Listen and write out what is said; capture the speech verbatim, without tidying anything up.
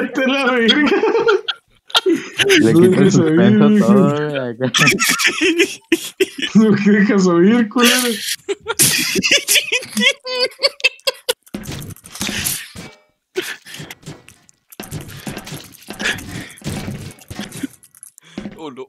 Vete a la verga. Le No quito el dejes oír, suspenso hijo. todo. Acá. No que dejas oír, culero. Oh, no.